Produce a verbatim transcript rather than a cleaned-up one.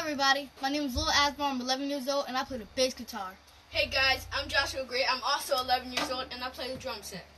everybody, my name is Lil Asmar, I'm eleven years old and I play the bass guitar. Hey guys, I'm Joshua Gray, I'm also eleven years old and I play the drum set.